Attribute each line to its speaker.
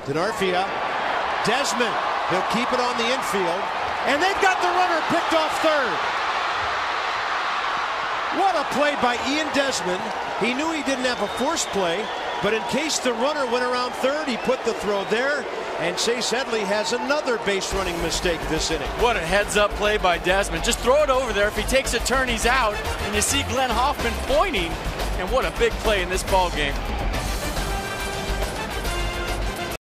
Speaker 1: Denarfia, Desmond, he'll keep it on the infield, and they've got the runner picked off third. What a play by Ian Desmond. He knew he didn't have a force play, but in case the runner went around third, he put the throw there, and Chase Headley has another base running mistake this inning.
Speaker 2: What a heads-up play by Desmond. Just throw it over there. If he takes a turn, he's out, and you see Glenn Hoffman pointing, and what a big play in this ball game.